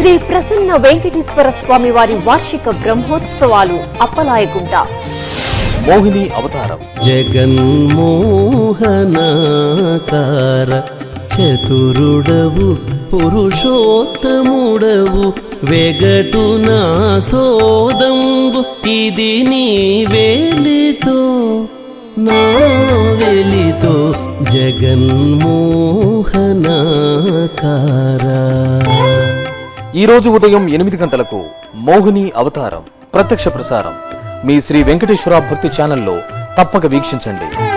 శ్రీ ప్రసన్న వెంకటేశ్వర స్వామి వారి వార్షిక బ్రహ్మోత్సవాలు అప్పలాయగుంట. మోహిని అవతారం. జగన్మోహనాకార చతురుడవు పురుషోత్తముడవు వెగటు నా సోదంబు ఇది నీ వేలితో నా వెలితో జగన్మోహనాకార. ఈ రోజు ఉదయం 8 గంటలకు మోహిని అవతారం ప్రత్యక్ష ప్రసారం మీ శ్రీ వెంకటేశ్వర భక్తి ఛానల్లో తప్పక వీక్షించండి.